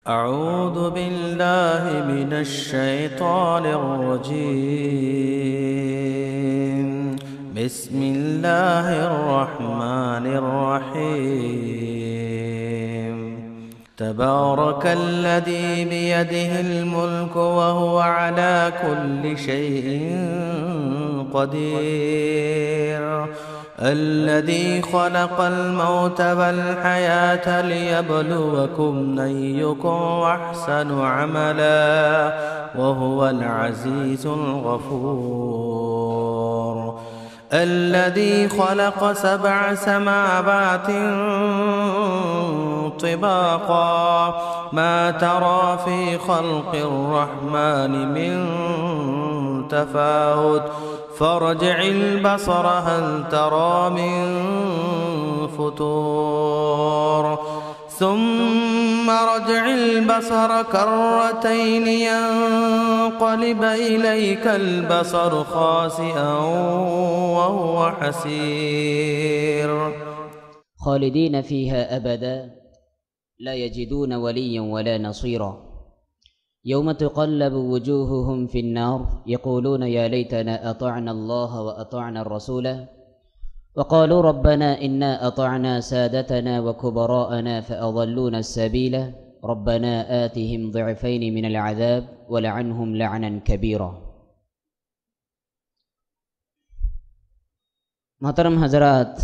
أعوذ بالله من الشيطان الرجيم. بسم الله الرحمن الرحيم. تبارك الذي بيده الملك وهو على كل شيء قدير. الذي خلق الموت والحياة ليبلوكم أيكم أحسن عملا وهو العزيز الغفور. الذي خلق 7 سماوات طباقا ما ترى في خلق الرحمن من تفاوت فارجع البصر هل ترى من فطور ثم رجع البصر كرتين ينقلب إليك البصر خاسئا وهو حسير. خالدين فيها أبدا لا يجدون وليا ولا نصيرا. يوم تقلب وجوههم في النار يقولون يا ليتنا أطعنا الله وأطعنا الرسول وقالوا ربنا إنا أطعنا سادتنا وكبراءنا فأضلونا السبيل ربنا آتهم ضعفين من العذاب ولعنهم لعنا كبيرا. محترم حضرات،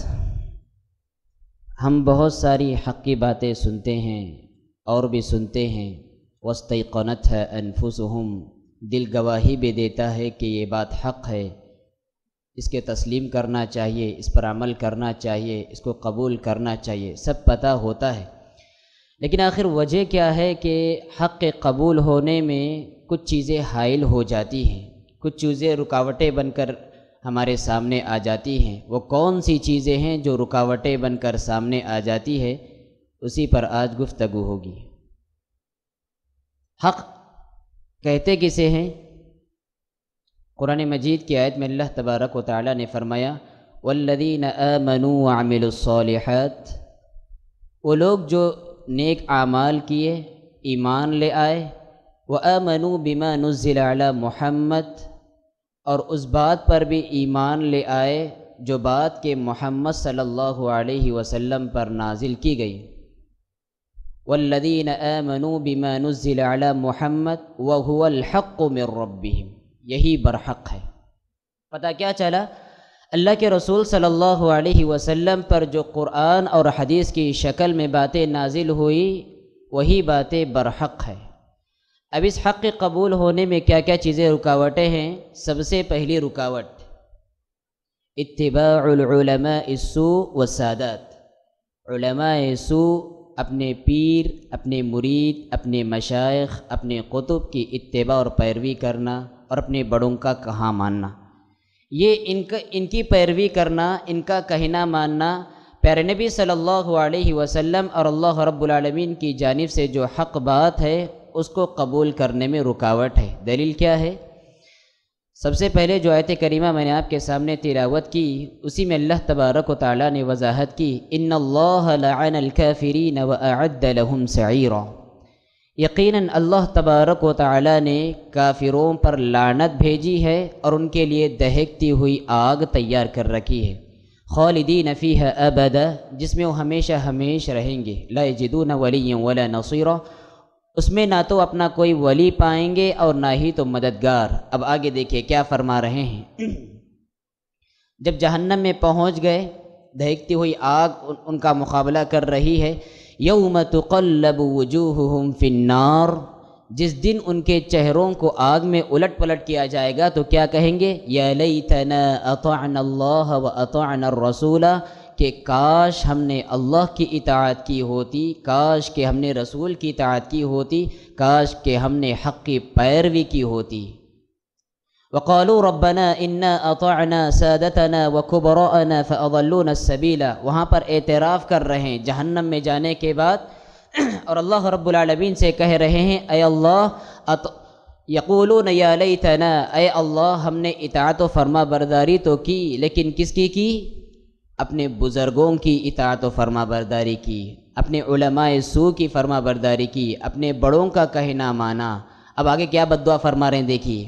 ہم بہت ساری حق کی باتیں سنتے ہیں اور بھی سنتے ہیں. وَاسْتَيْقَنَتْهَا أَنفُسُهُمْ، دل گواہی بھی دیتا ہے کہ یہ بات حق ہے، اس کے تسلیم کرنا چاہیے، اس پر عمل کرنا چاہیے، اس کو قبول کرنا چاہیے، سب پتہ ہوتا ہے. لیکن آخر وجہ کیا ہے کہ حق قبول ہونے میں کچھ چیزیں حائل ہو جاتی ہیں، کچھ چیزیں رکاوٹیں بن کر ہمارے سامنے آ جاتی ہیں. وہ کون سی چیزیں ہیں جو رکاوٹیں بن کر سامنے آ جاتی ہے، اسی پر آج گفتگو ہوگی. حق کہتے کسے ہیں؟ قرآن مجید کی آیت میں اللہ تبارک و تعالی نے فرمایا والذین آمنوا وعملوا الصالحات، وہ لوگ جو نیک اعمال کیے، ایمان لے آئے. وآمنوا بما نزل علی محمد، اور اس بات پر بھی ایمان لے آئے جو بات کہ محمد صلی اللہ علیہ وسلم پر نازل کی گئی. والذین آمنوا بما نزل علی محمد وهو الحق من ربهم، یہی برحق ہے. پتہ کیا چلا؟ اللہ کے رسول صلی اللہ علیہ وسلم پر جو قرآن اور حدیث کی شکل میں باتیں نازل ہوئی وہی باتیں برحق ہے. اب اس حق کے قبول ہونے میں کیا کیا چیزیں رکاوٹیں ہیں؟ سب سے پہلی رکاوٹ اتباع العلماء السوء والسادات. علماء سوء، اپنے پیر، اپنے مرید، اپنے مشائخ، اپنے قطب کی اتباع اور پیروی کرنا اور اپنے بڑوں کا کہا ماننا. یہ ان کی پیروی کرنا، ان کا کہنا ماننا پیارے نبی صلی اللہ علیہ وسلم اور اللہ رب العالمین کی جانب سے جو حق بات ہے اس کو قبول کرنے میں رکاوٹ ہے. دلیل کیا ہے؟ سب سے پہلے جو آیت کریمہ میں نے آپ کے سامنے تلاوت کی اسی میں اللہ تبارک و تعالی نے وضاحت کی ان اللہ لعن الکافرین واعد لهم سعیرا. یقیناً اللہ تبارک و تعالی نے کافروں پر لعنت بھیجی ہے اور ان کے لیے دہکتی ہوئی آگ تیار کر رکھی ہے. خالدین فیہا ابدا، جس میں وہ ہمیشہ ہمیش رہیں گے. لا یجدون ولیا ولا نصیرا، اس میں نہ تو اپنا کوئی ولی پائیں گے اور نہ ہی تو مددگار. اب آگے دیکھیے کیا فرما رہے ہیں. جب جہنم میں پہنچ گئے، دہکتی ہوئی آگ ان کا مقابلہ کر رہی ہے. یوم تقلب وجوہہم فی النار، جس دن ان کے چہروں کو آگ میں الٹ پلٹ کیا جائے گا تو کیا کہیں گے؟ یا لیتنا اطعنا اللہ واطعنا الرسول، کہ کاش ہم نے اللہ کی اطاعت کی ہوتی، کاش کہ ہم نے رسول کی اطاعت کی ہوتی، کاش کہ ہم نے حق کی پیروی کی ہوتی. وقالوا ربنا انا اطعنا سادتنا وكبراءنا فاضلونا السبيل، وہاں پر اعتراف کر رہے ہیں جہنم میں جانے کے بعد اور اللہ رب العالمین سے کہہ رہے ہیں اے اللہ یقولون یا لیتنا، اے اللہ ہم نے اطاعت و فرما برداری تو کی لیکن کس کی؟ اپنے بزرگوں کی اطاعت و فرما برداری کی، اپنے علماء سو کی فرما برداری کی، اپنے بڑوں کا کہنا مانا۔ اب آگے کیا بد دعا فرما رہے ہیں دیکھیے،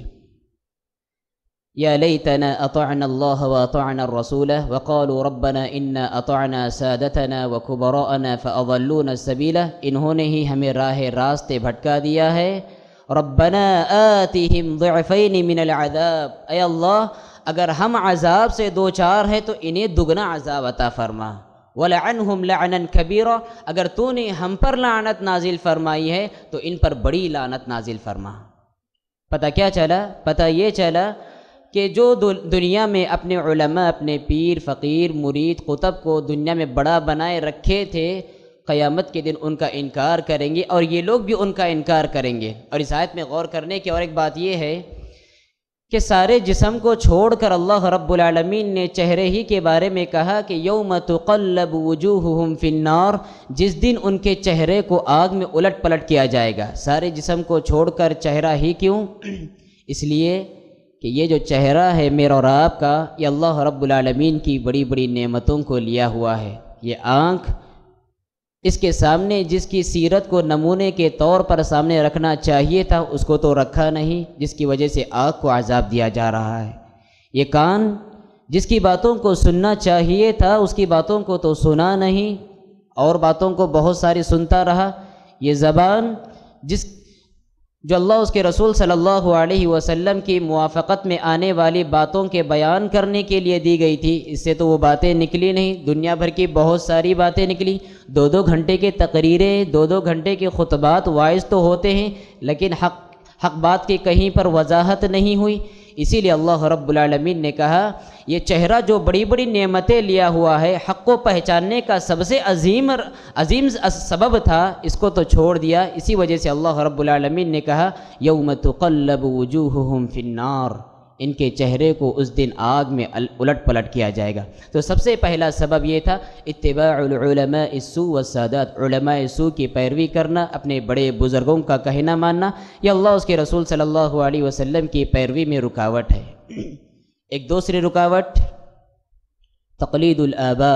یا لیتنا اطعنا اللہ واطعنا الرسول وقالوا ربنا انا اطعنا سادتنا وکبراءنا فاضلونا السبیل، انہوں نے ہی ہمیں راہ راستے بھٹکا دیا ہے۔ ربنا آتِہم ضعفین من العذاب، اے اللہ اگر ہم عذاب سے دوچار ہیں تو انہیں دگنا عذاب عطا فرما۔ وَلَعَنْهُمْ لَعْنًا كَبِيرًا، اگر تو نے ہم پر لعنت نازل فرمائی ہے تو ان پر بڑی لعنت نازل فرما۔ پتہ کیا چلا؟ پتہ یہ چلا کہ جو دنیا میں اپنے علماء، اپنے پیر، فقیر، مرید، قطب کو دنیا میں بڑا بنائے رکھے تھے، قیامت کے دن ان کا انکار کریں گے، اور یہ لوگ بھی ان کا انکار کریں گے۔ اور اس آیت میں غور کرنے کی اور ایک بات یہ ہے کہ سارے جسم کو چھوڑ کر اللہ رب العالمین نے چہرے ہی کے بارے میں کہا کہ یوم تقلب وجوہہم فی النار، جس دن ان کے چہرے کو آگ میں الٹ پلٹ کیا جائے گا۔ سارے جسم کو چھوڑ کر چہرہ ہی کیوں؟ اس لیے کہ یہ جو چہرہ ہے میرا اور آپ کا، یہ اللہ رب العالمین کی بڑی بڑی نعمتوں کو لیا ہوا ہے۔ یہ آنکھ، اس کے سامنے جس کی سیرت کو نمونے کے طور پر سامنے رکھنا چاہیے تھا اس کو تو رکھا نہیں، جس کی وجہ سے آنکھ کو عذاب دیا جا رہا ہے۔ یہ کان، جس کی باتوں کو سننا چاہیے تھا اس کی باتوں کو تو سنا نہیں، اور باتوں کو بہت ساری سنتا رہا۔ یہ زبان، جو اللہ اس کے رسول صلی اللہ علیہ وسلم کی موافقت میں آنے والی باتوں کے بیان کرنے کے لیے دی گئی تھی، اس سے تو وہ باتیں نکلی نہیں، دنیا بھر کی بہت ساری باتیں نکلی۔ 2-2 گھنٹے کے تقریریں، 2-2 گھنٹے کے خطبات واعظ تو ہوتے ہیں، لیکن حق بات کی کہیں پر وضاحت نہیں ہوئی۔ اسی لیے اللہ رب العالمین نے کہا یہ چہرہ جو بڑی بڑی نعمتیں لیا ہوا ہے، حق کو پہچاننے کا سب سے عظیم سبب تھا، اس کو تو چھوڑ دیا۔ اسی وجہ سے اللہ رب العالمین نے کہا یوم تقلب وجوہہم فی النار، ان کے چہرے کو اس دن آگ میں الٹ پلٹ کیا جائے گا۔ تو سب سے پہلا سبب یہ تھا اتباع العلماء السوء والسادات، علماء سوء کی پیروی کرنا، اپنے بڑے بزرگوں کا کہنا ماننا، یہ اللہ اس کے رسول صلی اللہ علیہ وسلم کی پیروی میں رکاوٹ ہے۔ ایک دوسری رکاوٹ تقلید الآباء،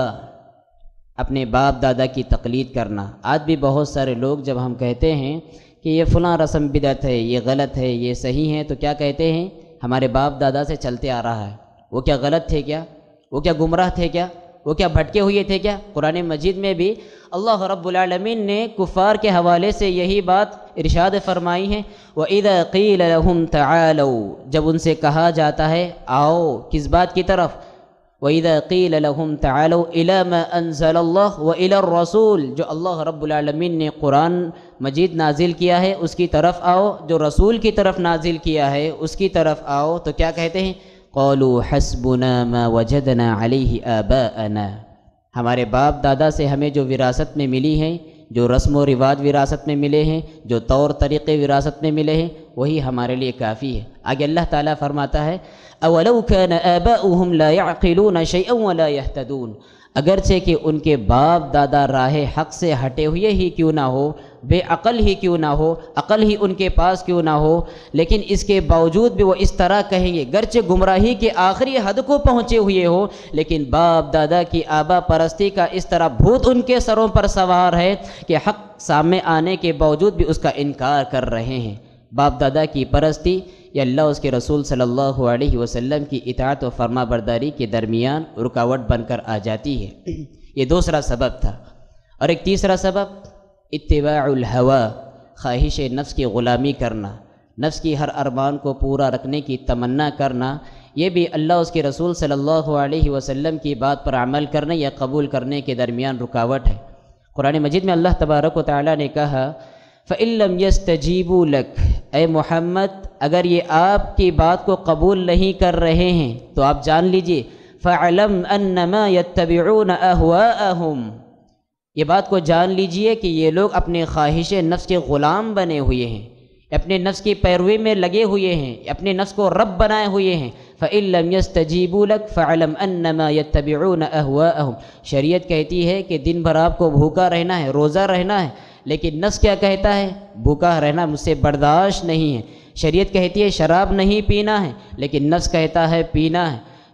اپنے باپ دادا کی تقلید کرنا۔ آج بھی بہت سارے لوگ جب ہم کہتے ہیں کہ یہ فلاں رسم بدعت ہے، یہ غلط ہے، یہ صحیح ہے، تو کیا کہتے ہیں؟ ہمارے باپ دادا سے چلتے آ رہا ہے۔ وہ کیا غلط تھے کیا؟ وہ کیا گمراہ تھے کیا؟ وہ کیا بھٹکے ہوئے تھے کیا؟ قرآن مجید میں بھی اللہ رب العالمین نے کفار کے حوالے سے یہی بات ارشاد فرمائی ہے، وَإِذَا قِيلَ لَهُمْ تَعَالَوْا، جب ان سے کہا جاتا ہے آؤ، کس بات کی طرف؟ وَإِذَا قِيلَ لَهُمْ تَعَالَوْا إِلَى مَا أَنزَلَ اللَّهُ وَإِلَى الرَّسُولِ، جو اللہ رب العالمین نے قرآن مجید نازل کیا ہے اس کی طرف آؤ، جو رسول کی طرف نازل کیا ہے اس کی طرف آؤ، تو کیا کہتے ہیں؟ قَالُوا حَسْبُنَا مَا وَجَدْنَا عَلَيْهِ آبَاءَنَا، ہمارے باپ دادا سے ہمیں جو وراثت میں ملی ہیں، جو رسم و رواج وراثت میں ملے ہیں، جو طور طریقے وراثت میں ملے ہیں، وہی ہمارے لیے کافی ہے۔ آگے اللہ تعالیٰ فرماتا ہے اَوَلَوْ كَانَ آبَاؤُهُمْ لَا يَعْقِلُونَ شَيْئًا وَلَا يَهْتَدُونَ، اگرچہ کہ ان کے باپ دادا راہ حق سے ہٹے ہوئے ہی کیوں نہ ہو، بے عقل ہی کیوں نہ ہو، عقل ہی ان کے پاس کیوں نہ ہو، لیکن اس کے باوجود بھی وہ اس طرح کہیں گے، گرچہ گمراہی کے آخری حد کو پہنچے ہوئے ہو، لیکن باپ دادا کی آبا پرستی کا اس طرح بھوت ان کے سروں پر سوار ہے کہ حق سامنے آنے کے باوجود بھی اس کا انکار کر رہے ہیں۔ باپ دادا کی پرستی یا اللہ اس کے رسول صلی اللہ علیہ وسلم کی اطاعت و فرما برداری کے درمیان رکاوٹ بن کر آ جاتی ہے۔ یہ دوسرا سبب تھا۔ اور ایک تیسرا سبب اتباع الہوا، خواہش نفس کی غلامی کرنا، نفس کی ہر ارمان کو پورا رکھنے کی تمنا کرنا، یہ بھی اللہ اس کے رسول صلی اللہ علیہ وسلم کی بات پر عمل کرنے یا قبول کرنے کے درمیان رکاوٹ ہے۔ قرآن مجید میں اللہ تبارک و تعالیٰ نے کہا فَإِن لَّمْ يَسْتَجِيبُوا لَكَ، اے محمد اگر یہ آپ کی بات کو قبول نہیں کر رہے ہیں تو آپ جان لیجئے فَاعْلَمْ أَنَّمَا يَتَّبِعُونَ أَهْوَاءَهُمْ، یہ بات کو جان لیجئے کہ یہ لوگ اپنے خواہش نفس کے غلام بنے ہوئے ہیں، اپنے نفس کی پیروی میں لگے ہوئے ہیں، اپنے نفس کو رب بنائے ہوئے ہیں۔ فَإِن لَّمْ يَسْتَجِيبُوا لَكَ فَاعْلَمْ أَنَّمَا يَتَّبِعُونَ أَهْوَاءَهُمْ، شریعت کہتی ہے کہ دن بھر آپ کو بھوکا رہنا ہے، روزہ رہنا ہے، لیکن نفس کیا کہتا ہے؟ بھوکا رہنا مجھ سے برداشت نہیں ہے۔ شریعت کہتی ہے شراب نہیں پینا ہے، لیکن نفس کہتا ہے پینا ہے۔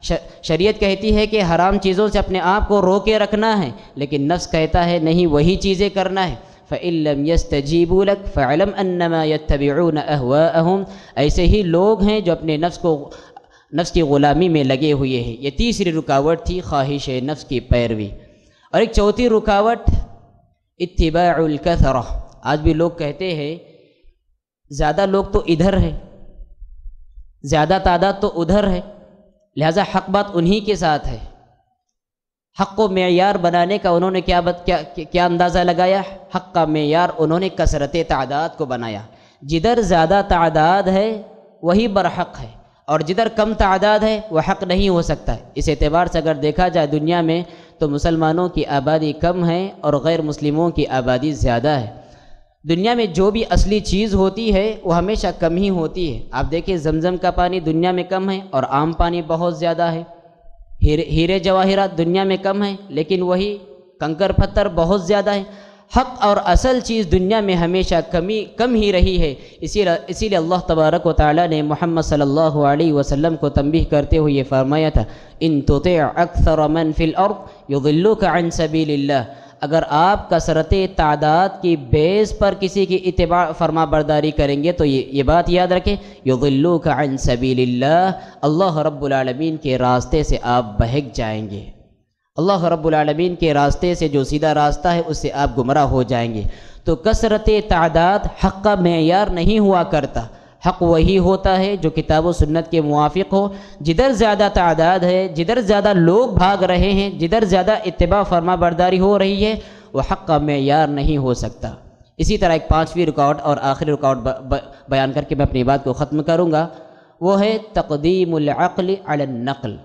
شریعت کہتی ہے کہ حرام چیزوں سے اپنے آپ کو روکے رکھنا ہے، لیکن نفس کہتا ہے نہیں وہی چیزیں کرنا ہے۔ فَإِن لَّمْ يَسْتَجِيبُوا لَكَ فَاعْلَمْ أَنَّمَا يَتَّبِعُونَ أَهْوَاءَهُمْ۔ ایسے ہی لوگ ہیں جو اپنے نفس کی غلامی میں لگے ہوئے ہیں۔ یہ تیسری رکاوٹ تھی خواہش نفس کی پیروی۔ اور ایک چوتھی رکاوٹ اتباع الکثرہ۔ آج بھی لوگ کہتے ہیں زیادہ لوگ تو ادھر ہیں، زیادہ تعداد تو ادھر ہے، لہذا حق بات انہی کے ساتھ ہے۔ حق کو معیار بنانے کا انہوں نے کیا اندازہ لگایا؟ حق کا معیار انہوں نے کثرت تعداد کو بنایا۔ جدھر زیادہ تعداد ہے وہی برحق ہے، اور جدھر کم تعداد ہے وہ حق نہیں ہو سکتا ہے۔ اس اعتبار سے اگر دیکھا جائے دنیا میں تو مسلمانوں کی آبادی کم ہے اور غیر مسلموں کی آبادی زیادہ ہے۔ دنیا میں جو بھی اصلی چیز ہوتی ہے وہ ہمیشہ کم ہی ہوتی ہے۔ آپ دیکھیں زمزم کا پانی دنیا میں کم ہے اور عام پانی بہت زیادہ ہے۔ ہیرے جواہرات دنیا میں کم ہیں لیکن وہی کنکر پتھر بہت زیادہ ہیں۔ حق اور اصل چیز دنیا میں ہمیشہ کم ہی رہی ہے۔ اسی لیے اللہ تبارک و تعالیٰ نے محمد صلی اللہ علیہ وسلم کو تنبیہ کرتے ہوئے یہ فرمایا تھا ان تطع اکثر من فی الارض یضلوک عن سبیل اللہ۔ اگر آپ کثرت تعداد کی بیس پر کسی کی اتباع فرما برداری کریں گے تو یہ بات یاد رکھیں یضلوک عن سبیل اللہ، اللہ رب العالمین کے راستے سے آپ بہک جائیں گے۔ اللہ رب العالمین کے راستے سے جو سیدھا راستہ ہے اس سے آپ گمراہ ہو جائیں گے۔ تو کثرت تعداد حق کا معیار نہیں ہوا کرتا۔ حق وہی ہوتا ہے جو کتاب و سنت کے موافق ہو۔ جدھر زیادہ تعداد ہے، جدھر زیادہ لوگ بھاگ رہے ہیں، جدھر زیادہ اتباع فرما برداری ہو رہی ہے وہ حق کا معیار نہیں ہو سکتا۔ اسی طرح ایک پانچویں رکاوٹ اور آخری رکاوٹ بیان کر کے میں اپنی بات کو ختم کروں گا، وہ ہے تقدیم العقل علی النقل۔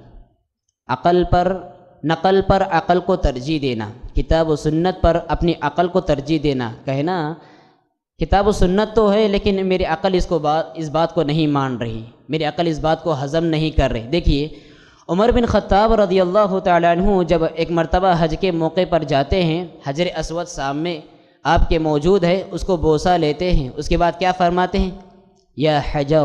نقل پر عقل کو ترجیح دینا، کتاب و سنت پر اپنی عقل کو ترجیح دینا۔ کہنا کتاب و سنت تو ہے لیکن میری عقل اس بات کو نہیں مان رہی، میری عقل اس بات کو ہضم نہیں کر رہی۔ دیکھیے عمر بن خطاب رضی اللہ تعالیٰ عنہ جب ایک مرتبہ حج کے موقع پر جاتے ہیں، حجر اسود سامنے آپ کے موجود ہے، اس کو بوسہ لیتے ہیں، اس کے بعد کیا فرماتے ہیں؟ یا حجر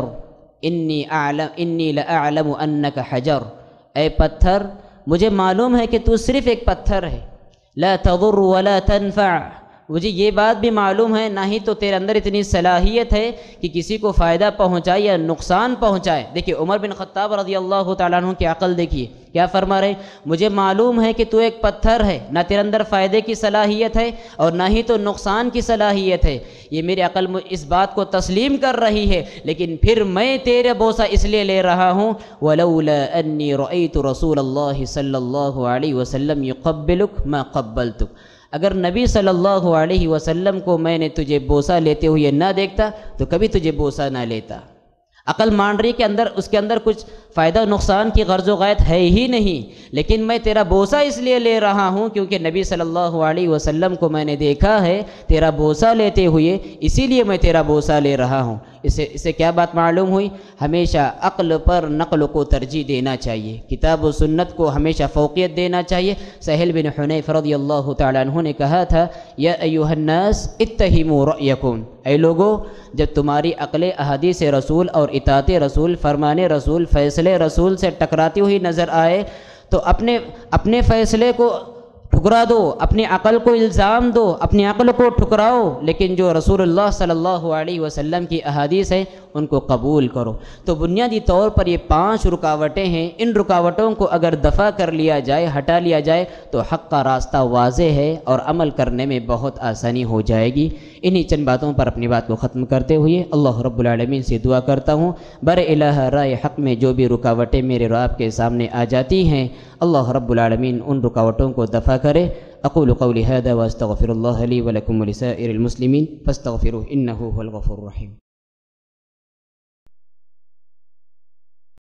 انی لأعلم انک حجر، اے پتھر مجھے معلوم ہے کہ تو صرف ایک پتھر ہے، لا تضر ولا تنفع، مجھے یہ بات بھی معلوم ہے نہ ہی تو تیرے اندر اتنی صلاحیت ہے کہ کسی کو فائدہ پہنچائے یا نقصان پہنچائے۔ دیکھیے عمر بن خطاب رضی اللہ تعالیٰ عنہ کی عقل دیکھیے کیا فرما رہے، مجھے معلوم ہے کہ تو ایک پتھر ہے، نہ تیرے اندر فائدے کی صلاحیت ہے اور نہ ہی تو نقصان کی صلاحیت ہے۔ یہ میری عقل اس بات کو تسلیم کر رہی ہے، لیکن پھر میں تیرے بوسہ اس لیے لے رہا ہوں وَلَوْلَا أَنِّي رَأَيْتُ رَسُولَ اللَّهِ صلی اللہ علیہ وسلم يُقَبِّلُكَ مَا قَبَّلْتُكَ۔ اگر نبی صلی اللہ علیہ وسلم کو میں نے تجھے بوسہ لیتے ہوئے نہ دیکھتا تو کبھی تجھے بوسہ نہ لیتا۔ عقل مان رہی کہ اس کے اندر کچھ فائدہ نقصان کی غرض و غایت ہے ہی نہیں، لیکن میں تیرا بوسہ اس لیے لے رہا ہوں کیونکہ نبی صلی اللہ علیہ وسلم کو میں نے دیکھا ہے تیرا بوسہ لیتے ہوئے، اسی لیے میں تیرا بوسہ لے رہا ہوں۔ اس سے کیا بات معلوم ہوئی؟ ہمیشہ عقل پر نقل کو ترجیح دینا چاہیے، کتاب و سنت کو ہمیشہ فوقیت دینا چاہیے۔ سہل بن حنیف رضی اللہ تعالیٰ عنہ نے کہا تھا یا ایھا الناس اتہموا رأیکم، اے لوگو جب تمہاری عقل احادیث رسول اور اطاعت رسول، فرمان رسول، فیصلے رسول سے ٹکراتی ہوئی نظر آئے تو اپنے فیصلے کو ٹھکرا دو، اپنی عقل کو الزام دو، اپنی عقل کو ٹھکراؤ، لیکن جو رسول اللہ صلی اللہ علیہ وسلم کی احادیث ہیں ان کو قبول کرو۔ تو بنیادی طور پر یہ 5 رکاوٹیں ہیں، ان رکاوٹوں کو اگر دفع کر لیا جائے، ہٹا لیا جائے تو حق کا راستہ واضح ہے اور عمل کرنے میں بہت آسانی ہو جائے گی۔ انہی چند باتوں پر اپنی بات کو ختم کرتے ہوئے اللہ رب العالمین سے دعا کرتا ہوں بر الہ رائے حق میں جو بھی رکاوٹیں میرے رب کے سامنے آ جاتی ہیں اللہ رب العالمین ان رکاوٹوں کو دفع کرے۔ اقول قولی ھذا واستغفر اللہ لی ولکم ولسائر المسلمین فاستغفروہ انہ ھو الغفور الرحیم۔